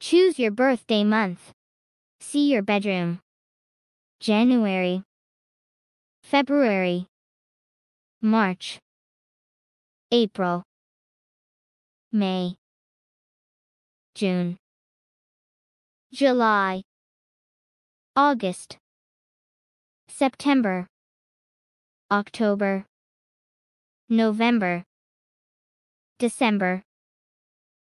Choose your birthday month. See your bedroom. January, February, March, April, May, June, July, August, September, October, November, December.